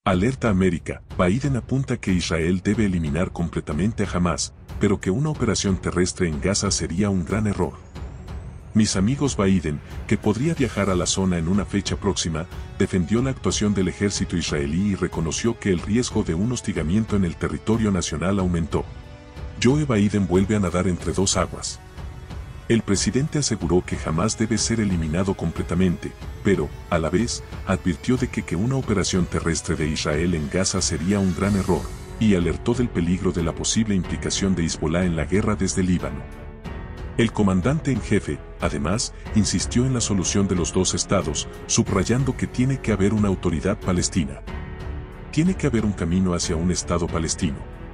Alerta América, Biden apunta que Israel debe eliminar completamente a Hamás, pero que una operación terrestre en Gaza sería un gran error. Mis amigos Biden, que podría viajar a la zona en una fecha próxima, defendió la actuación del ejército israelí y reconoció que el riesgo de un hostigamiento en el territorio nacional aumentó. Joe Biden vuelve a nadar entre dos aguas. El presidente aseguró que Hamás debe ser eliminado completamente, pero, a la vez, advirtió de que una operación terrestre de Israel en Gaza sería un gran error, y alertó del peligro de la posible implicación de Hezbolá en la guerra desde Líbano. El comandante en jefe, además, insistió en la solución de los dos estados, subrayando que tiene que haber una autoridad palestina. Tiene que haber un camino hacia un estado palestino.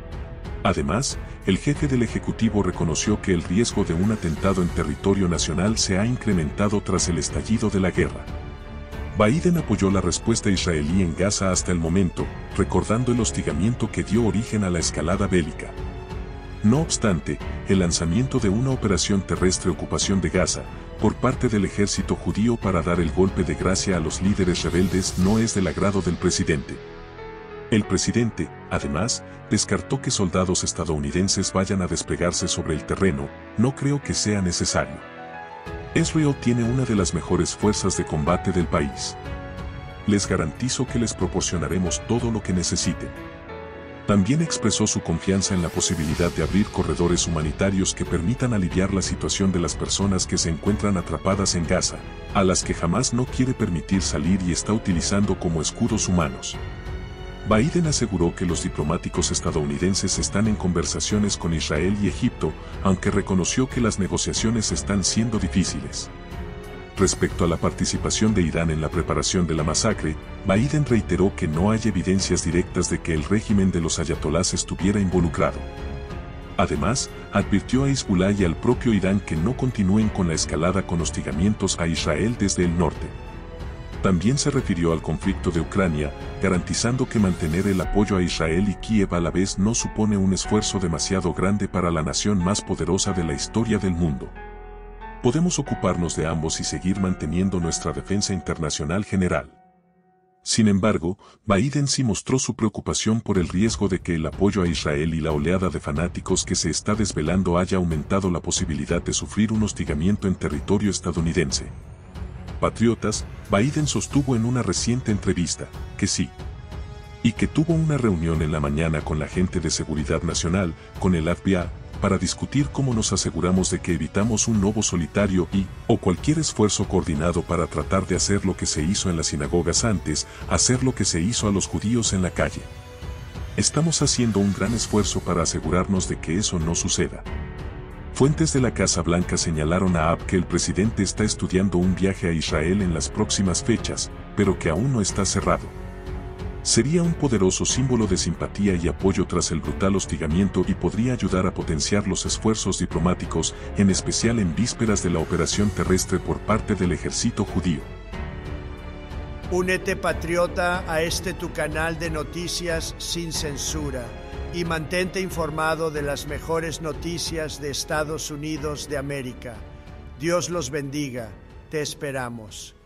Además, el jefe del Ejecutivo reconoció que el riesgo de un atentado en territorio nacional se ha incrementado tras el estallido de la guerra. Biden apoyó la respuesta israelí en Gaza hasta el momento, recordando el hostigamiento que dio origen a la escalada bélica. No obstante, el lanzamiento de una operación terrestre ocupación de Gaza, por parte del ejército judío para dar el golpe de gracia a los líderes rebeldes no es del agrado del presidente. El presidente, además, descartó que soldados estadounidenses vayan a desplegarse sobre el terreno, no creo que sea necesario. Israel tiene una de las mejores fuerzas de combate del país. Les garantizo que les proporcionaremos todo lo que necesiten. También expresó su confianza en la posibilidad de abrir corredores humanitarios que permitan aliviar la situación de las personas que se encuentran atrapadas en Gaza, a las que jamás no quiere permitir salir y está utilizando como escudos humanos. Biden aseguró que los diplomáticos estadounidenses están en conversaciones con Israel y Egipto, aunque reconoció que las negociaciones están siendo difíciles. Respecto a la participación de Irán en la preparación de la masacre, Biden reiteró que no hay evidencias directas de que el régimen de los ayatolás estuviera involucrado. Además, advirtió a Hezbolá y al propio Irán que no continúen con la escalada con hostigamientos a Israel desde el norte. También se refirió al conflicto de Ucrania, garantizando que mantener el apoyo a Israel y Kiev a la vez no supone un esfuerzo demasiado grande para la nación más poderosa de la historia del mundo. Podemos ocuparnos de ambos y seguir manteniendo nuestra defensa internacional general. Sin embargo, Biden sí mostró su preocupación por el riesgo de que el apoyo a Israel y la oleada de fanáticos que se está desvelando haya aumentado la posibilidad de sufrir un hostigamiento en territorio estadounidense. Patriotas, Biden sostuvo en una reciente entrevista que sí, y que tuvo una reunión en la mañana con la gente de seguridad nacional, con el FBI, para discutir cómo nos aseguramos de que evitamos un lobo solitario o cualquier esfuerzo coordinado para tratar de hacer lo que se hizo en las sinagogas antes, hacer lo que se hizo a los judíos en la calle. Estamos haciendo un gran esfuerzo para asegurarnos de que eso no suceda. Fuentes de la Casa Blanca señalaron a Abb que el presidente está estudiando un viaje a Israel en las próximas fechas, pero que aún no está cerrado. Sería un poderoso símbolo de simpatía y apoyo tras el brutal hostigamiento y podría ayudar a potenciar los esfuerzos diplomáticos, en especial en vísperas de la operación terrestre por parte del ejército judío. Únete, patriota, a este tu canal de noticias sin censura y mantente informado de las mejores noticias de Estados Unidos de América. Dios los bendiga. Te esperamos.